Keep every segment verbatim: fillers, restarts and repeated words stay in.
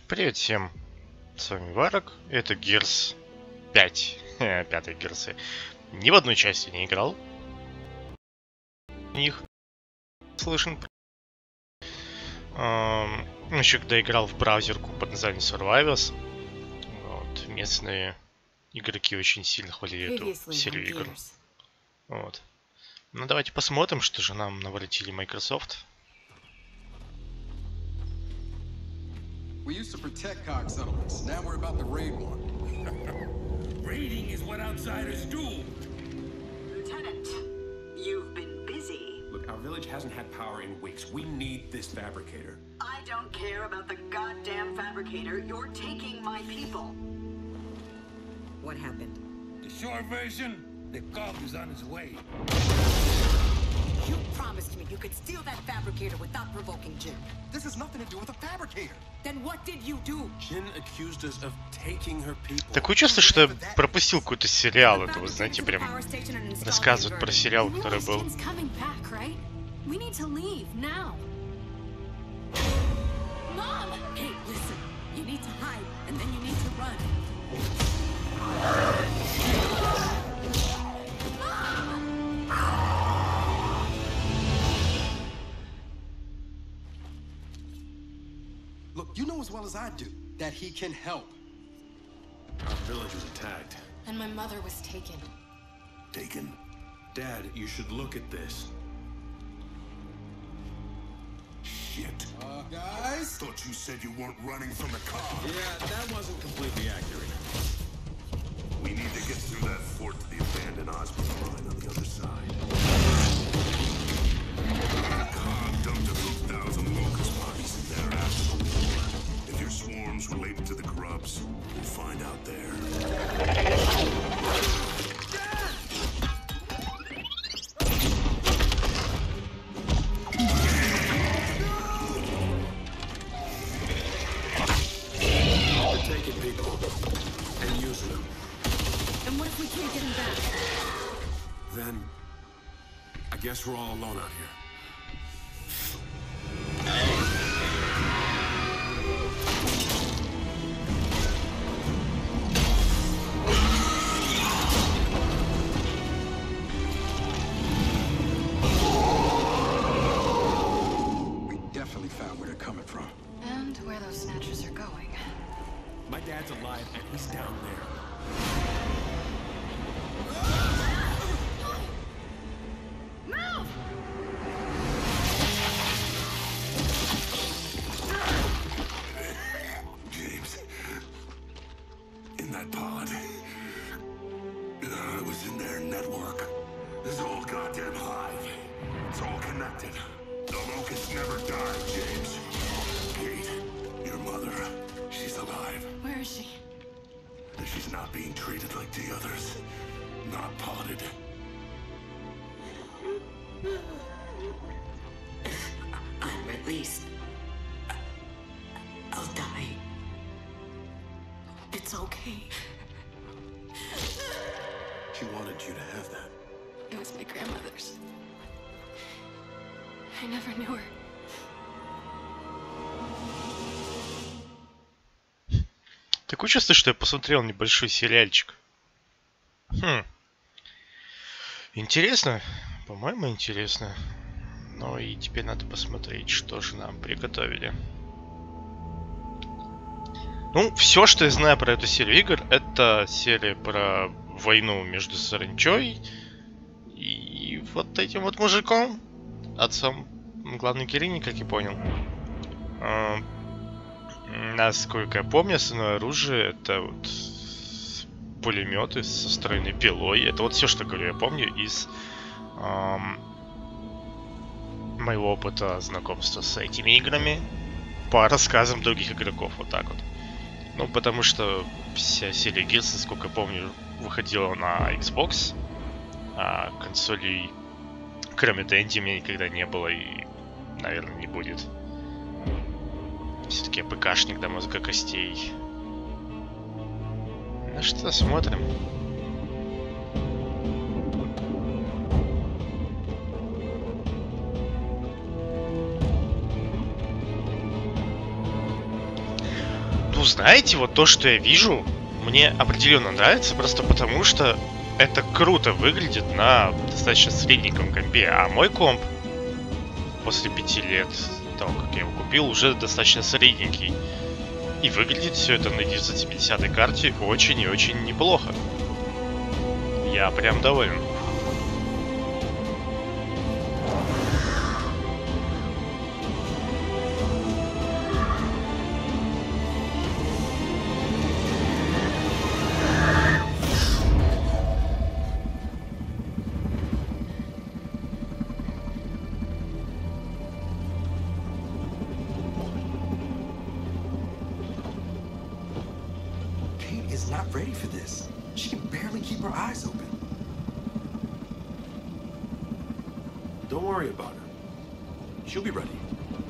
Привет всем, с вами Варок, это Gears пять, пятый Gears. Ни в одной части не играл. Них слышен. Эм, еще когда играл в браузерку под названием Survivors, вот, местные игроки очень сильно хвалили эту серию игр. Вот. Ну давайте посмотрим, что же нам наворотили Microsoft. We used to protect Cog settlements. Now we're about to raid one. Raiding is what outsiders do. Lieutenant, you've been busy. Look, our village hasn't had power in weeks. We need this fabricator. I don't care about the goddamn fabricator. You're taking my people. What happened? The short version, the Cog is on its way. You promised me you could steal that fabricator without provoking Jin. This has nothing to do with a fabricator. Then what did you do? Jin accused us of taking her people. Такое чувство, что я пропустил какой-то сериал. Это, вы знаете, прям рассказывают про сериал, который был. Look, you know as well as I do that he can help. Our village is attacked. And my mother was taken. Taken? Dad, you should look at this. Shit. Uh, guys? Thought you said you weren't running from the Cog. Yeah, that wasn't completely accurate. We need to get through that fort to the abandoned Osprey mine on the other side. The Cog dumped a few thousand locust bodies in there after the war. If your swarm's related to the grubs, we'll find out there. They're taking people and using them. And what if we can't get him back? Then, I guess we're all alone out here. We definitely found where they're coming from. And where those snatchers are going. My dad's alive and he's down there. Move! James, in that pod, uh, it was in their network. This whole goddamn hive. It's all connected. The locusts never die, James. Kate, your mother, she's alive. Where is she? She's not being treated like the others. Not potted. I'm released. I'll die. It's okay. She wanted you to have that. It was my grandmother's. I never knew her. Такое чувство, что я посмотрел небольшой сериальчик. Хм. Интересно. По-моему, интересно. Ну и теперь надо посмотреть, что же нам приготовили. Ну, все, что я знаю про эту серию игр, это серия про войну между Саранчой и вот этим вот мужиком, отцом главной героини, как я понял. А, насколько я помню, основное оружие это вот пулеметы со встроенной пилой. Это вот все, что говорю, я помню из эм, моего опыта знакомства с этими играми по рассказам других игроков, вот так вот. Ну, потому что вся серия Gears, насколько я помню, выходила на Xbox, а консолей, кроме ти эн ти, у меня никогда не было и, наверное, не будет. Все-таки я ПКшник до мозга костей. Ну что, смотрим. знаете, вот то, что я вижу, мне определенно нравится, просто потому что это круто выглядит на достаточно средненьком компе. А мой комп после пяти лет того, как я его купил, уже достаточно средненький. И выглядит все это на девятьсот семидесятой карте очень и очень неплохо. Я прям доволен. Kate is not ready for this. She can barely keep her eyes open. Don't worry about her. She'll be ready.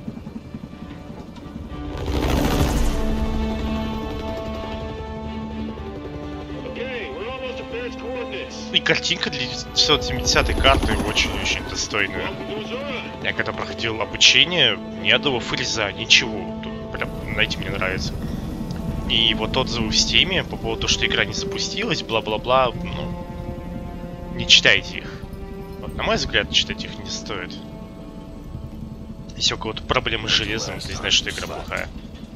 Okay, we're almost at Baird's coordinates. И картинка для девятьсот семидесятой карты очень-очень достойная. Welcome to Azura. Я когда проходил обучение, ни одного фриза, ничего. Тут прям, знаете, мне нравится. И вот отзывы в Стиме по поводу того, что игра не запустилась, бла-бла-бла, ну, не читайте их. Вот, на мой взгляд, читать их не стоит. Если у кого-то проблемы с железом, это значит, что игра плохая.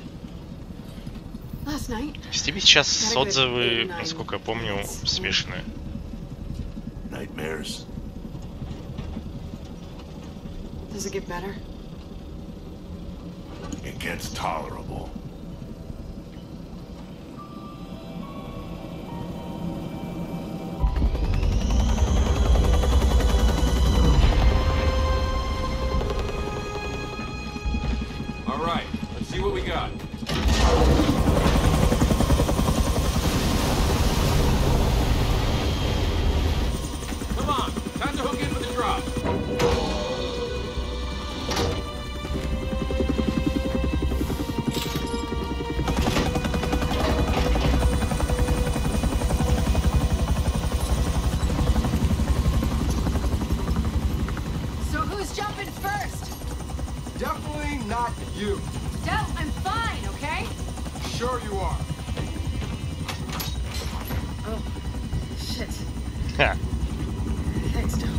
Last night, В Стиме сейчас отзывы, насколько я помню, смешанные. Nightmares. does it get better? It gets tolerable. All right, let's see what we got. Come on, time to hook in for the drop. So who's jumping first? Definitely not you. Del, I'm fine, okay? Sure you are. Oh, shit. Ха. Thanks, Del.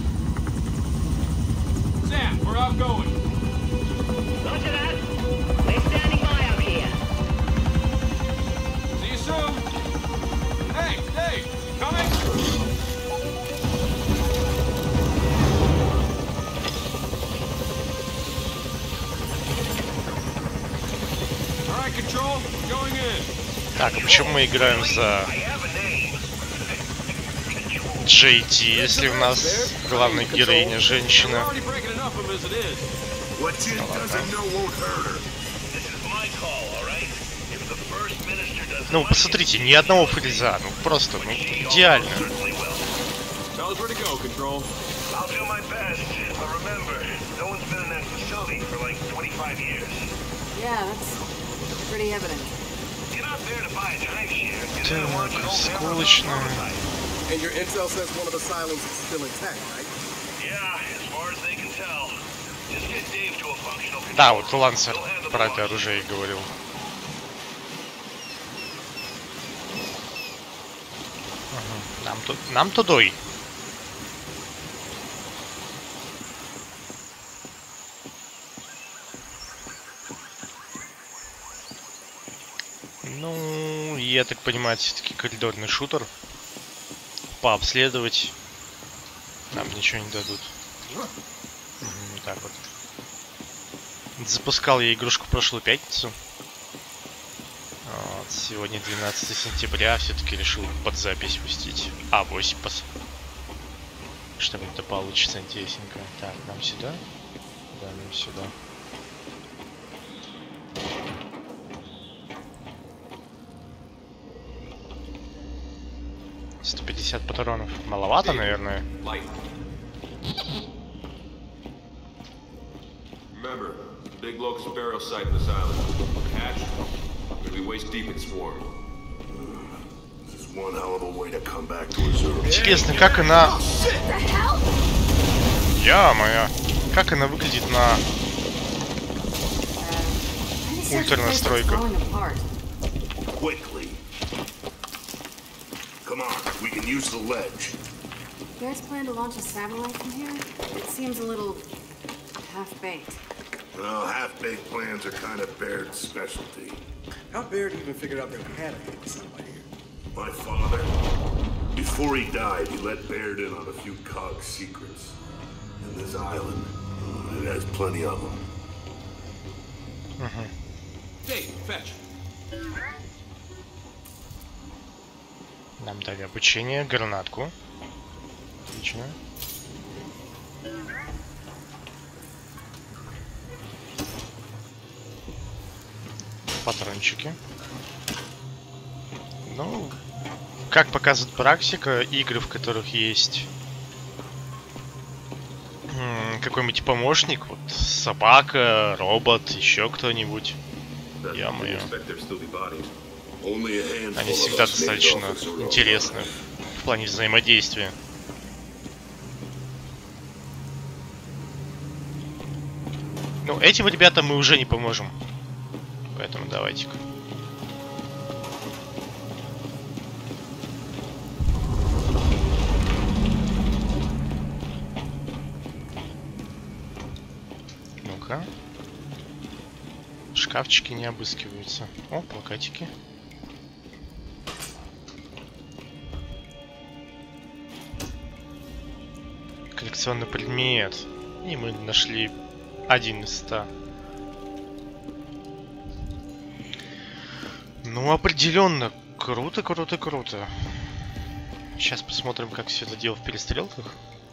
Sam, we're outgoing. Roger that. We're standing by out here. See you soon. Hey, Dave, you coming? All right, control, going in. Так, а почему мы играем за Джей Ди, если у нас главная героиня женщина? We're already breaking enough of them as it is. What Jin doesn't know won't hurt her. This is my call, all right? If the first minister doesn't Ну, like посмотрите, ни одного фриза, ну просто, ну, идеально. it, certainly will. Tell us where to go, control. I'll do my best, but remember, no one's been in that facility for like twenty-five years. Yeah, that's pretty evident. You're not there to buy a timeshare. You're there to Так, watch an old hammer сколочная. prototype. And your intel says one of the silence is still intact, right? Yeah, as far as they can tell. Just get Dave to a functional control. Да, вот Лансер He'll handle про the это loss. оружие и говорил. Ага, Нам, ту- нам тудой. Ну, я так понимаю, все-таки коридорный шутер. Пообследовать нам ничего не дадут. Мгм, так вот. Запускал я игрушку в прошлую пятницу. Вот, сегодня двенадцатое сентября, все-таки решил под запись пустить. А, восемь пос... Чтобы это получится интересненько. Так, нам сюда. Да, нам сюда. сто пятьдесят патронов. Маловато, наверное. Light. Remember, big locust burial site in this island. Hatch, we're gonna be waist deep in swarm. This is one hell of a way to come back to Azura. Интересно, как она... Я моя. Как она выглядит на... Ультра настройках. quickly. Come on, we can use the ledge. You guys plan to launch a satellite from here? It seems a little half-baked. Well, half-baked plans are kind of Baird's specialty. How Baird even figured out there had to be somebody here? My father, before he died, he let Baird in on a few cog secrets. And this island, it has plenty of them. Угу. Dave, fetch. Нам дали обучение, гранатку. Отлично. Патрончики. Ну, как показывает практика, игры, в которых есть какой-нибудь помощник, вот собака, робот, еще кто-нибудь. Ё-моё. Они всегда достаточно интересны в плане взаимодействия. Ну, этим ребятам мы уже не поможем. Поэтому давайте-ка. Ну-ка. Шкафчики не обыскиваются. О, плакатики. Коллекционный предмет. И мы нашли один из ста. Ну, определенно. Круто, круто, круто. Сейчас посмотрим, как все это дело в перестрелках.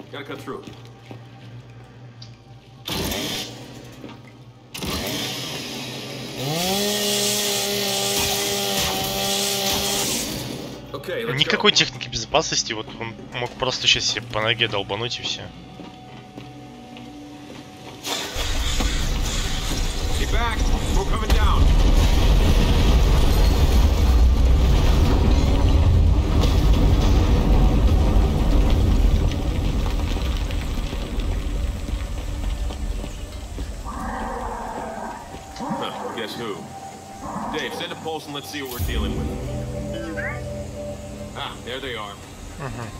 Okay, никакой техники безопасности, вот он мог просто сейчас себе по ноге долбануть и все. Guess who? Dave, send a pulse and let's see what we're dealing with. Ah, there they are. Uh-huh.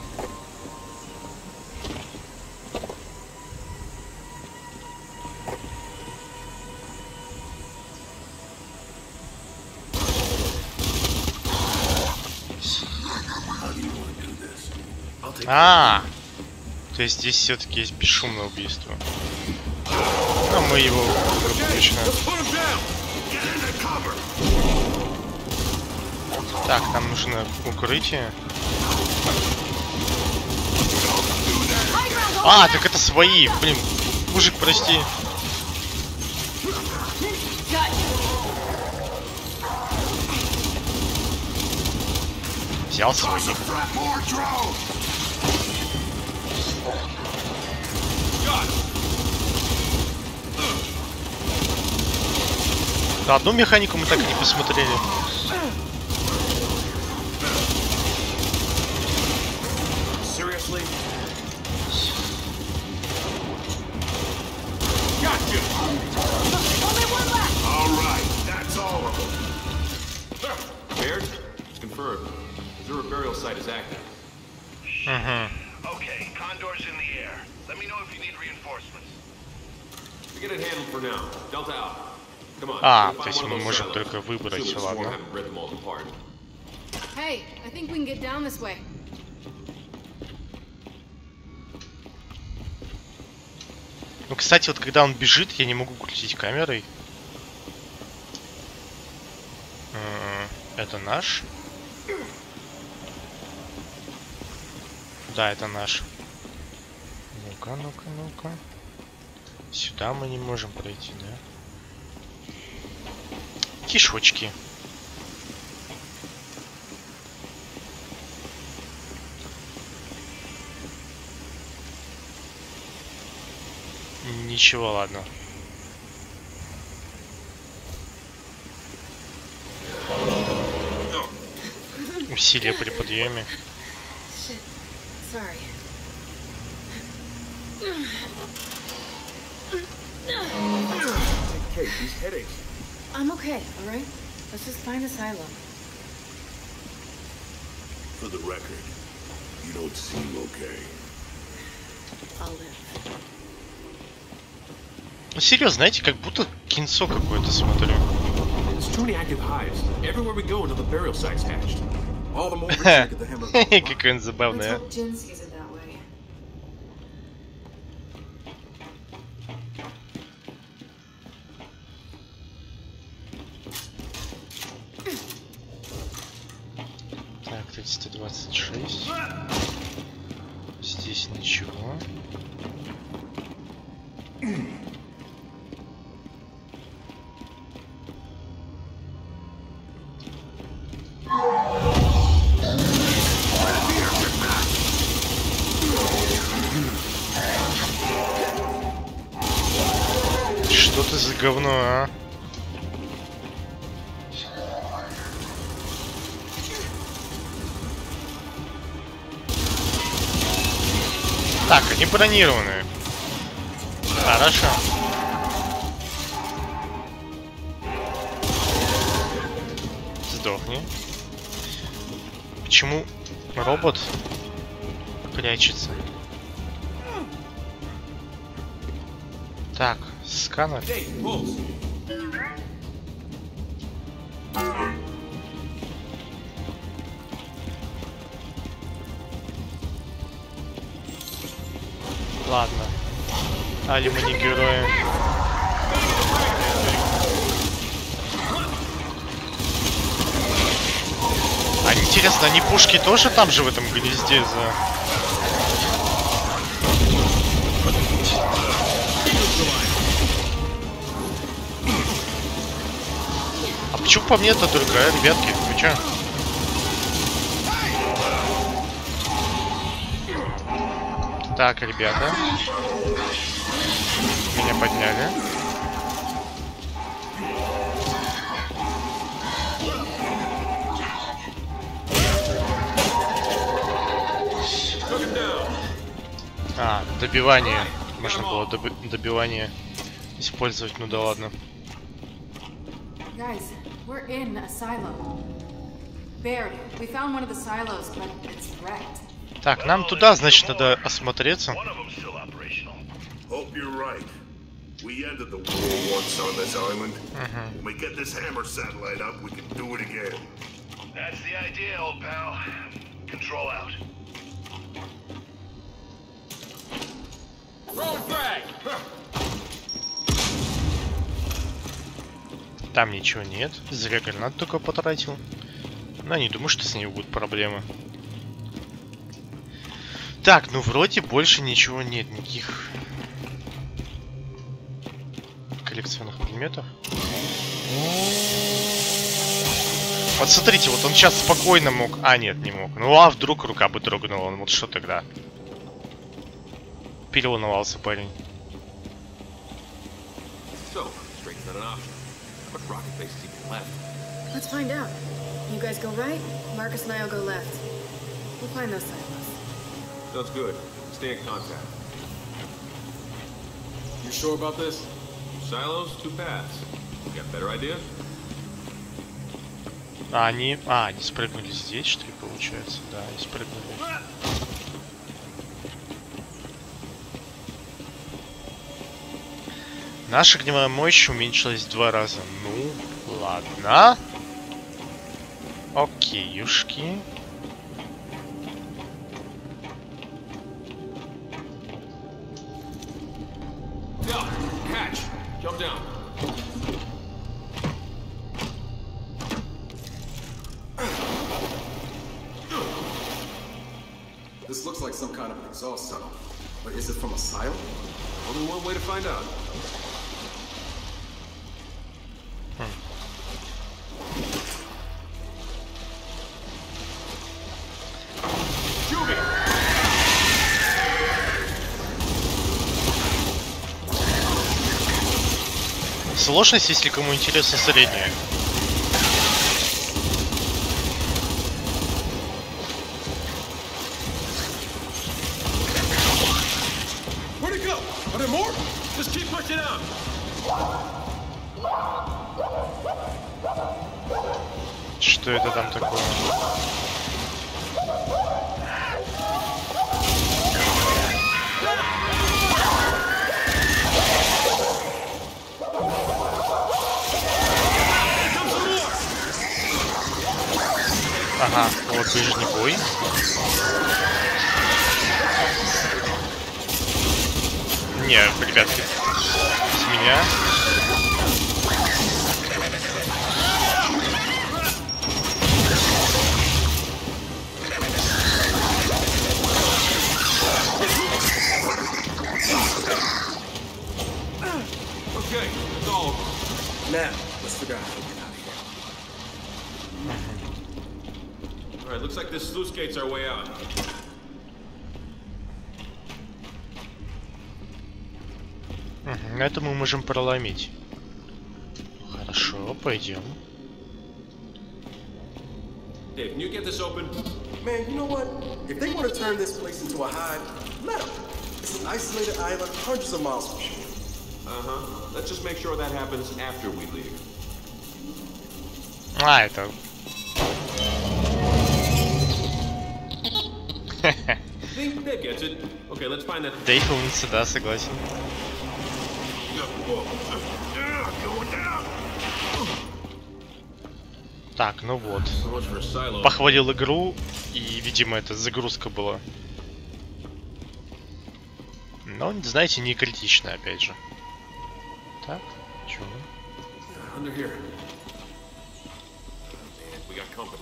А, то есть здесь все-таки есть бесшумное убийство. А мы его точно. Так, нам нужно укрытие. А, так это свои, блин, мужик, прости. Взял своих. Да, одну механику мы так и не посмотрели. Okay, Condor's in the air. Let me know if you need reinforcements. We get it handled for now. Delta out. Come on. А, то есть мы можем только выбрать, ладно. Hey, I think we can get down this way. Ну, кстати, вот когда он бежит, я не могу крутить камерой. Это наш? Да, это наш. Ну-ка, ну-ка, ну-ка. Сюда мы не можем пройти, да? Кишочки. Ничего, ладно. Усилие при подъеме. Sorry. Kate, these headaches. I'm okay, alright? Let's just find Asylum. For the record, you don't seem okay. I'll live. Ну серьезно, знаете, как будто кинцо какое-то смотрю. There's too many active hives. Everywhere we go until the burial site's hatched. All the more reason to get the hammer. Какой он Let's забавный, а. hope Jin sees it that way. Так, триста двадцать шесть. Здесь ничего. Что ты за говно, а? Так, они бронированные. Хорошо. Сдохни. Почему робот прячется? Так, сканер. Hey, pulse. Ладно. Али мы не герои. А интересно, они пушки тоже там же в этом гнезде за... А почему по мне-то другая, ребятки? Вы чё? Так, ребята. Меня подняли. А, добивание. Можно было доби добивание использовать, ну да ладно. Guys, we're in a silo. Baird, we found one of the silos, but it's wrecked. Так, нам туда, значит, надо осмотреться. One of them's still operational. Hope you're right. We ended the war once on this island. When we get this hammer satellite up, we can do it again. That's the idea, old pal. Control out. Throwing frag! Там ничего нет. Зря гранат только потратил. Но не думаю, что с ней будут проблемы. Так, ну вроде больше ничего нет. Никаких коллекционных предметов. Вот смотрите, вот он сейчас спокойно мог... А, нет, не мог. Ну а вдруг рука бы дрогнула, он вот что тогда? Переволновался парень. So, straight's not an option. What rocket base is even left? Let's find out. You guys go right, Marcus and I'll go left. We'll find those silos. Sounds good. Stay in contact. You sure about this? Silos, two paths. You got a better idea? А они... А, они спрыгнули здесь, что ли, получается? Да, они спрыгнули. Наша огневая мощь уменьшилась в два раза. Ну, ладно. Окейушки. Down! Hatch! Jump down. This looks like some kind of an exhaust tunnel. But is it from a silo? Only one way to find out. Сложность, если кому интересно, средняя. Where'd it go? Are there more? Just keep pushing out. Что это там такое? Ага, вот ближний бой. Не, ребятки, с меня. Okay, it's all over. Now, let's figure out how to get out of here. All right, looks like this sluice gate's our way out. Угу, это мы можем проломить. Хорошо, пойдем. Dave, can you get this open? Man, you know what? If they want to turn this place into a hive, let them. It's an isolated island hundreds of miles from shore. Uh-huh. Let's just make sure that happens after we leave. А, это... Think Dave gets it. Okay, let's find that. Дейв умница, да, согласен. Так, ну вот. So much for a silo. Похвалил игру, и, видимо, это загрузка была. Но, знаете, не критично, опять же. Так, чё? Under here. Man, we got company.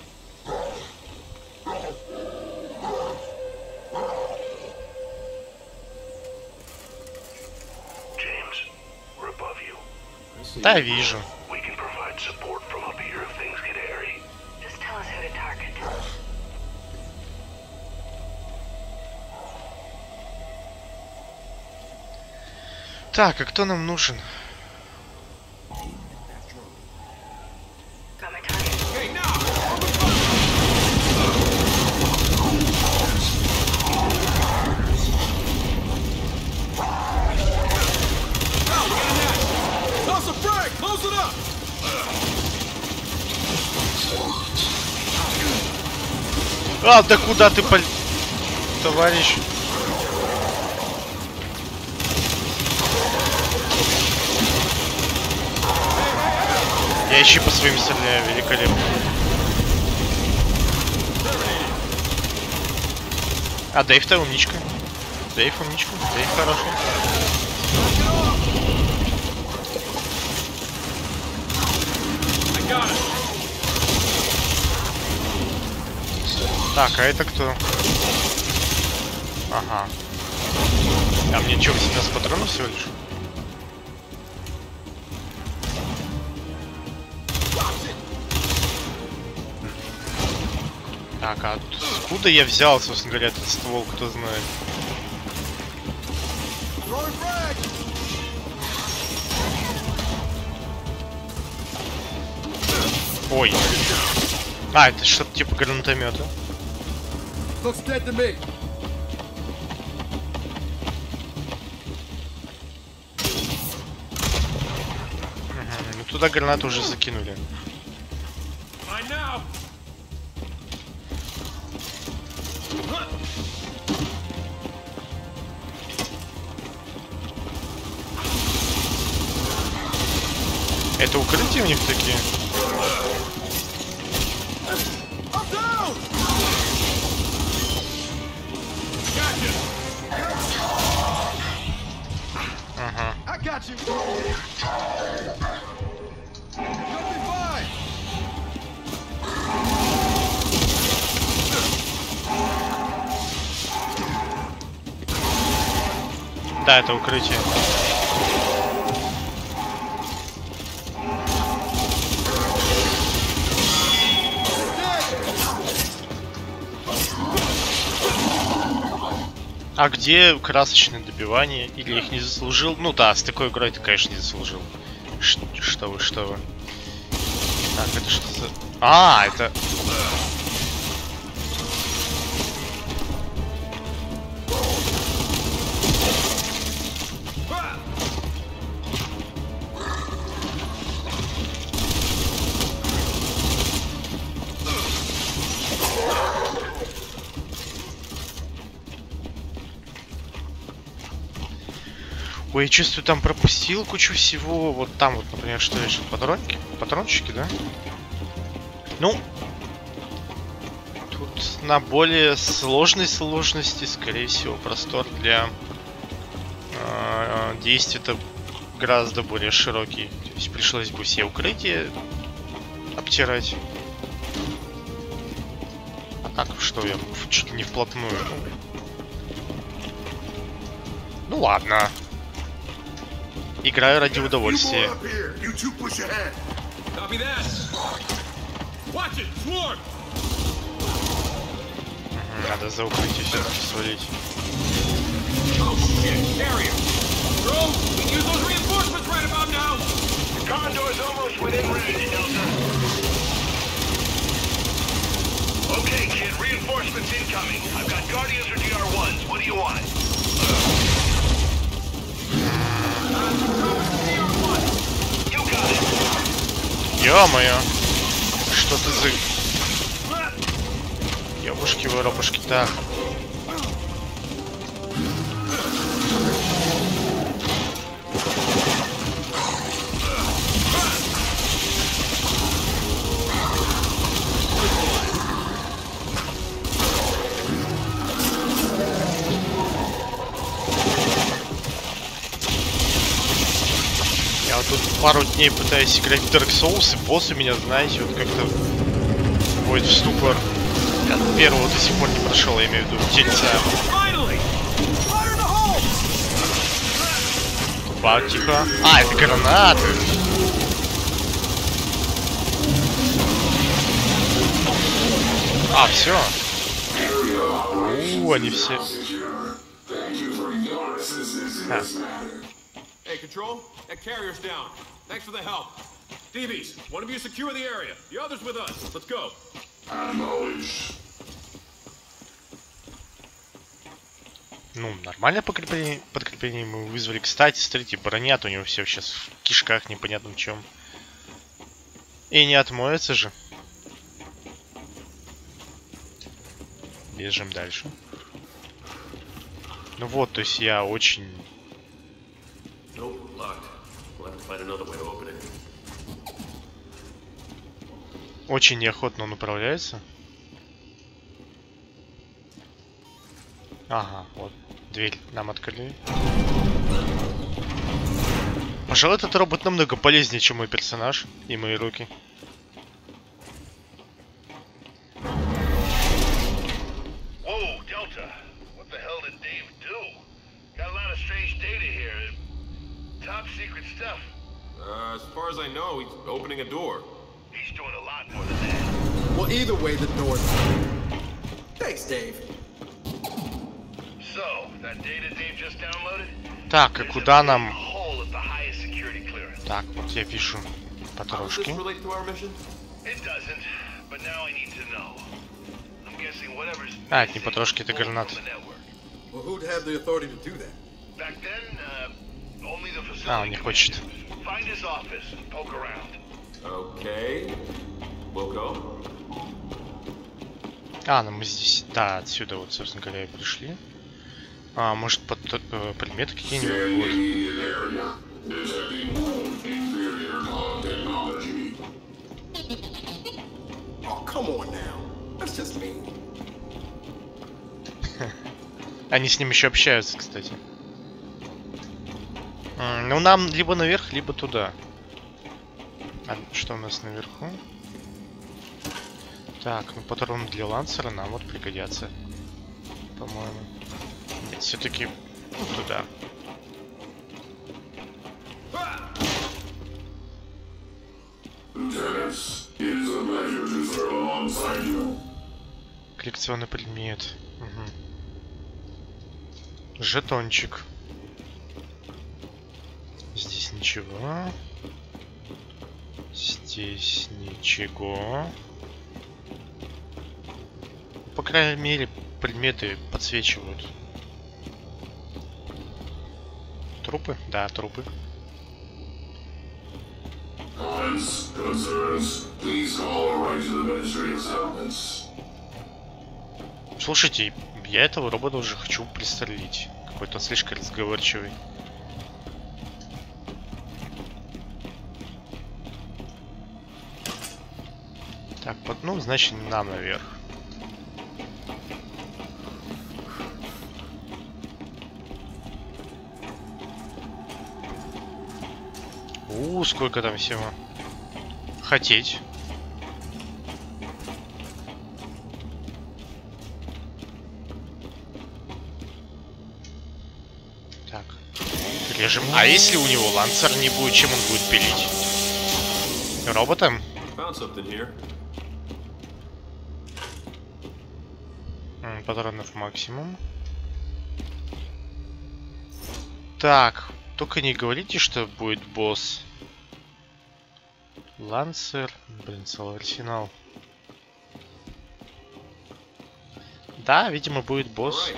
James, we're above you. Да, вижу. We can provide support from up here if things get hairy. Just tell us who to target. Так, а кто нам нужен? Got my target. Hey, now! Toss a frag! Close it up! А, да куда ты, пол... товарищ? Я еще по своим стреляю, великолепно. А Дэйв-то умничка. Дэйв умничка. Дэйв хороший. Так, а это кто? Ага. А мне что, восемнадцать патронов всего лишь? Так, а откуда я взял, собственно говоря, этот ствол, кто знает? Ой. А, это что-то типа гранатомета. Looks dead to me. Ага, ну туда гранату уже закинули. I know. Это укрытия у них такие? Ага. I got you. You'll be fine. Да, это укрытие. А где красочное добивание? Или их не заслужил? Ну да, с такой игрой ты, конечно, не заслужил. Ш что вы, что вы. Так, это что за... А, это... Ой, я чувствую, там пропустил кучу всего. Вот там вот, например, что лежит? Патронки? Патрончики, да? Ну, Тут на более сложной сложности, скорее всего, простор для э, действий-то гораздо более широкий. То есть пришлось бы все укрытия обтирать. А так что я чуть ли не вплотную. Ну ладно. Играю ради удовольствия. Надо за укрытие все-таки свалить. Okay, kid, reinforcements incoming. I've got Guardians or D R ones. What do you want? You got it. Ё-моё! Что ты за... Ёбушки, воробушки, так. Я вот тут пару дней пытаюсь играть в Dark Souls, и боссы меня, знаете, вот как-то вводят в ступор. Я от первого до сих пор не прошел, я имею в виду дельца. Тупак, тихо. А, это гранаты. А, все. У, они все. А. Hey, Control, that carrier's down. Thanks for the help. D Bs, one of you secure the area. The others with us. Let's go. Ну, нормальное подкрепление, подкрепление мы вызвали. Кстати, смотрите, бронят у него все сейчас в кишках, непонятно в чем. И не отмоется же. Бежим дальше. Ну вот, то есть я очень... Очень неохотно он управляется. Ага, вот. Дверь нам открыли. Пожалуй, этот робот намного полезнее, чем мой персонаж и мои руки. Whoa, Delta. What the hell did Dave do? Got a lot of strange data here. Top secret stuff. Uh, as far as I know, he's opening a door. He's doing a lot more than that. Well, either way, the door's open. Thanks, Dave. So, that data Dave just downloaded? Так, и куда нам... A hole at the highest security clearance. Так, вот я вижу потрошки. It doesn't, but now I need to know. I'm guessing whatever's А, это не потрошки, это гранаты. Well, who'd have the authority to do that? Back then, uh, only the facility. А, он не хочет. Find his office and poke around. Okay. We'll go. А, ну мы здесь... Да, отсюда вот, собственно говоря, и пришли. А, может, под, э, предметы какие-нибудь будут? Они с ним еще общаются, кстати. М, ну, нам либо наверх, либо туда. А что у нас наверху? Так, ну патроны для лансера нам вот пригодятся. По-моему. Нет, все-таки туда. Коллекционный предмет. Угу. Жетончик. Здесь ничего. Здесь ничего. По крайней мере, предметы подсвечивают. Трупы? Да, трупы. Слушайте, я этого робота уже хочу пристрелить. Какой-то он слишком разговорчивый. Так, под, ну, значит, нам наверх. У, сколько там всего. Хотеть. Так. Режем. А если у него лансер не будет, чем он будет пилить? Роботом? Патронов максимум. Так, только не говорите, что будет босс. Лансер. Блин, целый арсенал. Да, видимо, будет босс.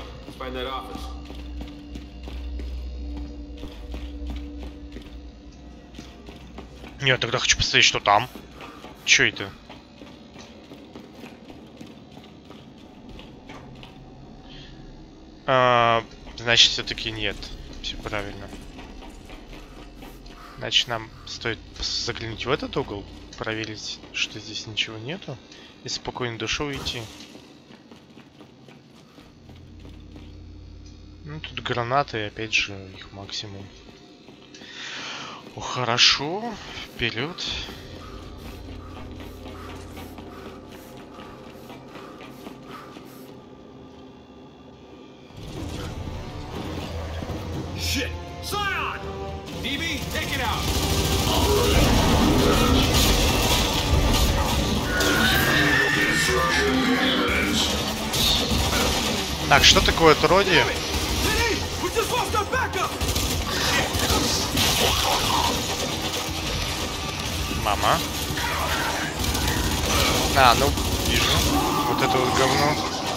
Нет, тогда хочу посмотреть, что там. Чё это? А, значит, все-таки нет. Все правильно. Значит, нам стоит заглянуть в этот угол, проверить, что здесь ничего нету, и спокойно душу уйти. Ну, тут гранаты, опять же, их максимум. О, хорошо. Вперед. Shit! Scion! D B, take it out! Так, что такое отродье? Мама. А, ну, вижу. Вот это вот говно.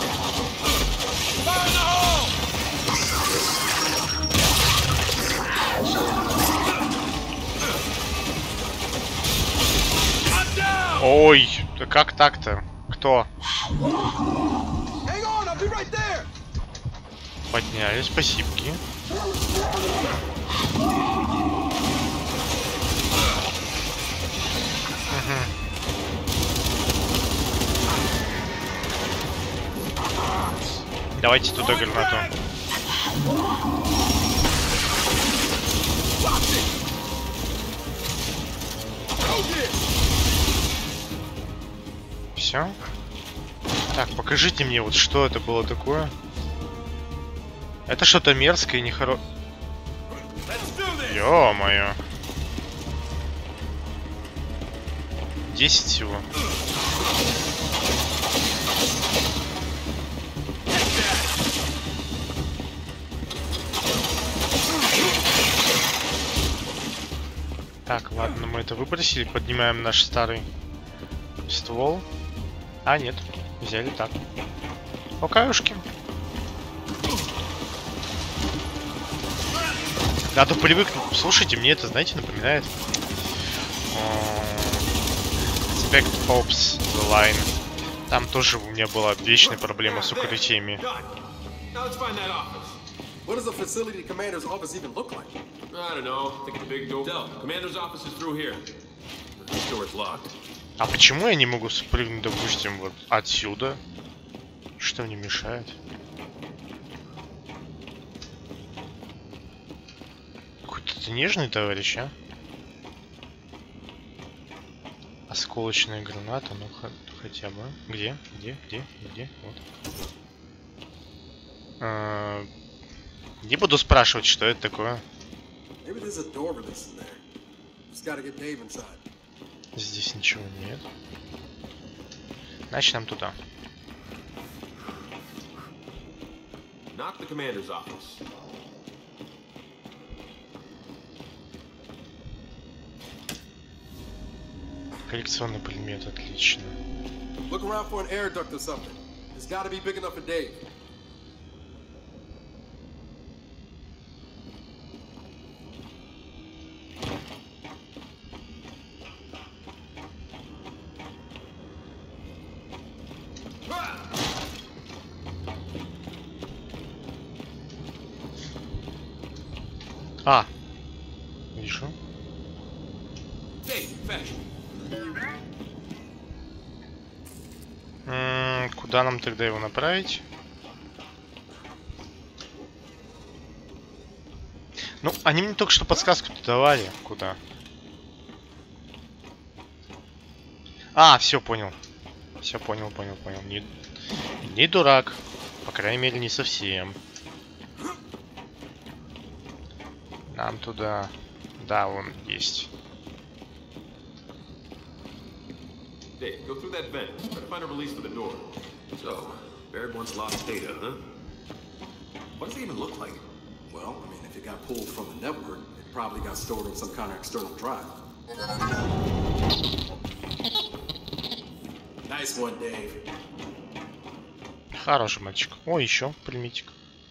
Ой, да как так-то? Кто? Подняли, спасибки. Угу. Давайте туда гранату. Все. Так, покажите мне, вот что это было такое. Это что-то мерзкое и нехорошее. Ё-моё. десять всего. Так, ладно, мы это выбросили. Поднимаем наш старый ствол. А, нет. Взяли так. Окаюшки. Надо привыкнуть. Слушайте, мне это, знаете, напоминает Spec Ops The Line. Там тоже у меня была вечная проблема с укрытиями. What does a facility commander's office even look like? I don't know. Think it's a big door. Del, commander's office is through here. This door is locked. А почему я не могу спрыгнуть, допустим, вот отсюда? Что мне мешает? Какой-то ты нежный товарищ, а? Осколочная граната, ну хотя бы. Где? Где? Где? Где? Вот. А, не буду спрашивать, что это такое. Здесь ничего нет. Значит, нам туда. Knock the commander's office. Коллекционный предмет, отлично. Look around for an air duct or something. It's got to be big enough for Dave. А, вижу. М-м, куда нам тогда его направить? Ну, они мне только что подсказку давали. Куда? А, все, понял. Все, понял, понял, понял. Не, не дурак. По крайней мере, не совсем. Нам туда. Да, он есть. Dave, go through that vent. Try to find a release for the door. So, Baird once lost data, huh? What does it even look like? Well, I mean, if it got pulled from the network, it probably got stored on some kind of external drive. Nice one, Dave. Хороший мальчик. О, еще пулеметик.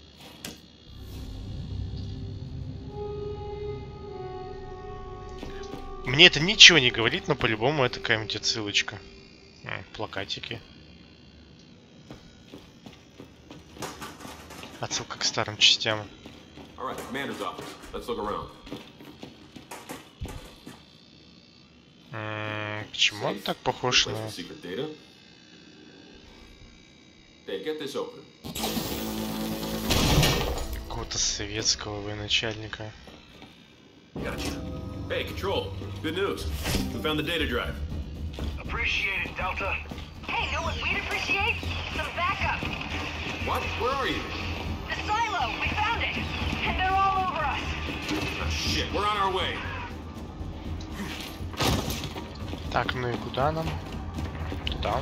Мне это ничего не говорит, но по-любому это какая-нибудь отсылочка. М, плакатики. Отсылка к старым частям. Alright, commander's office. Let's look around. М, почему он так похож на... Secret data. Dave, get this open. какого-то советского военачальника? Gotcha. Hey, Control. Good news. We found the data drive. Appreciate it, Delta. Hey, know what we'd appreciate? Some backup. What? Where are you? The silo. We found it. And they're all over us. Oh, shit. We're on our way. Так, ну и куда нам? Туда.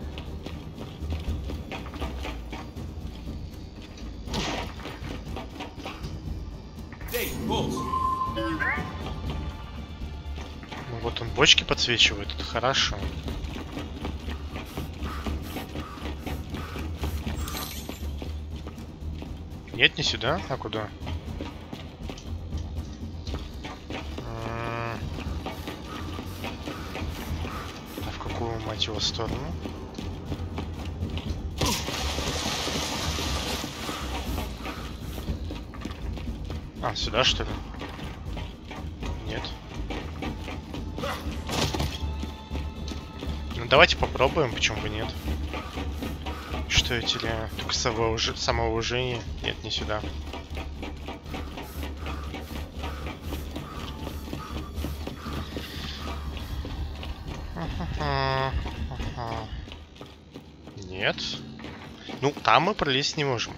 Dave, Bulls. Ну вот он бочки подсвечивает, это хорошо. Нет, не сюда, а куда? А в какую, мать его, сторону? А, сюда, что ли? Нет. Ну давайте попробуем, почему бы нет. Что эти ли? Только самоуж... самоуважение. Нет, не сюда. Нет. Ну, там мы пролезть не можем.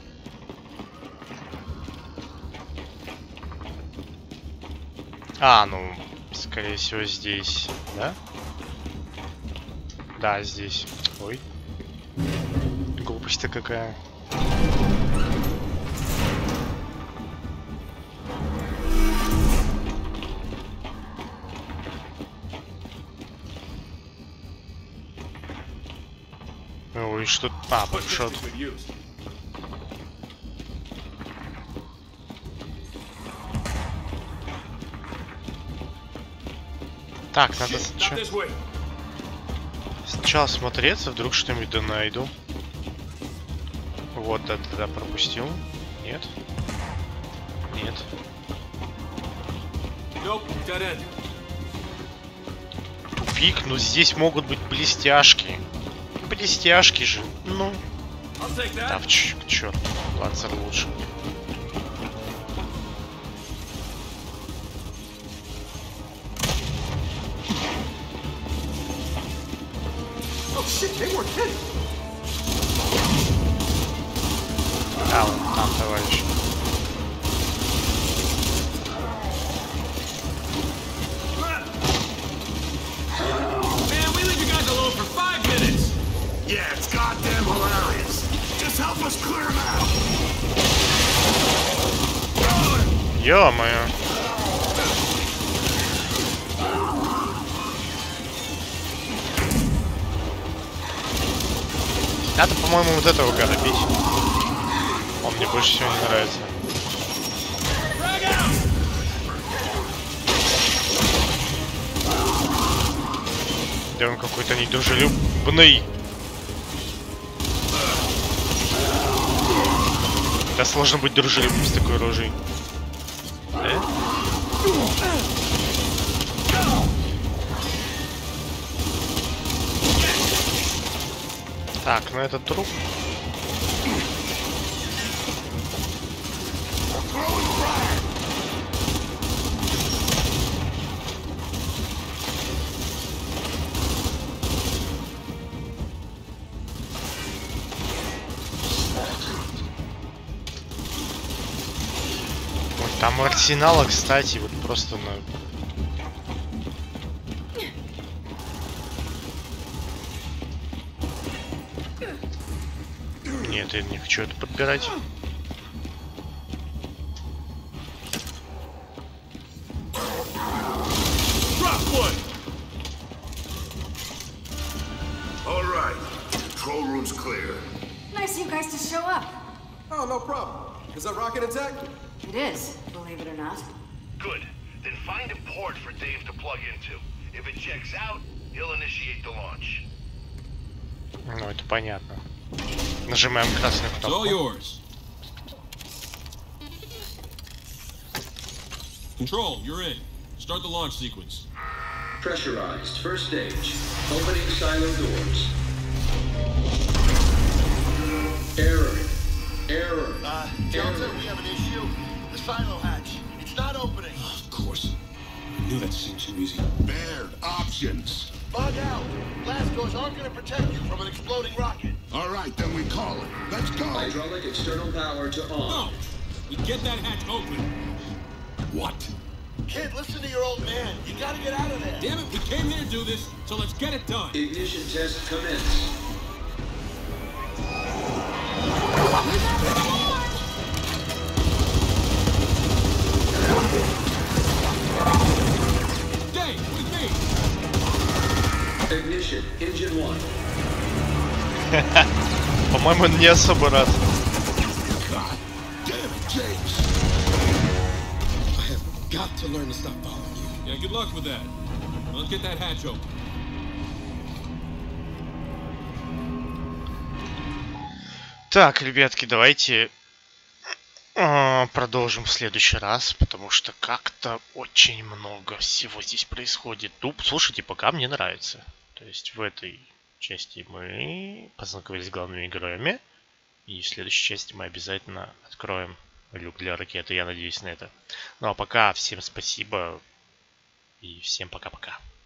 А, ну, скорее всего, здесь, да? Да, здесь. Ой. Глупость-то какая. Ой, что... А, бэкшот. Так, надо сначала... Сначала смотреться, вдруг что-нибудь да найду. Вот, это да, пропустил. Нет. Нет. Тупик, ну здесь могут быть блестяшки. Блестяшки же. Ну. Да, в ч черт. Ланцер лучше. Да, вон там, товарищ. Man, we leave you guys alone for five minutes. Yeah, it's goddamn hilarious. Just help us clear him out. Ё-моё. Надо, по-моему, вот этого гада бить. Он мне больше всего не нравится. Да он какой-то недружелюбный. Да сложно быть дружелюбным с такой рожей. Да? Так, ну это труп. Там у арсенала, кстати, вот просто на... Нет, я не хочу это подбирать. All right. Control room's clear. Nice of you guys to show up. Oh, no problem. Is that rocket intact? It is, believe it or not. Good. Then find a port for Dave to plug into. If it checks out, he'll initiate the launch. Ну, это понятно. Нажимаем красную It's all кнопку. yours. Control, you're in. Start the launch sequence. Pressurized. First stage. Opening silo doors. Error. Error. Uh, Delta, we have an issue. The silo hatch. It's not opening. Of course. I knew that seemed too easy. Baird, options. Bug out. Blast doors aren't going to protect you from an exploding rocket. All right, then we call it. Let's go. Hydraulic external power to on. No! We get that hatch open. What? Kid, listen to your old man. You got to get out of there. Damn it, we came here to do this, so let's get it done. Ignition test commence. Dave, with me! Ignition. Engine one. По-моему, он не особо рад. God damn it, James. I have got to learn to stop following you. Yeah, good luck with that. Let's get that hatch open. Так, ребятки, давайте э, продолжим в следующий раз, потому что как-то очень много всего здесь происходит. Ну, слушайте, пока мне нравится. То есть в этой части мы познакомились с главными героями, и в следующей части мы обязательно откроем люк для ракеты. Я надеюсь на это. Ну а пока всем спасибо и всем пока-пока.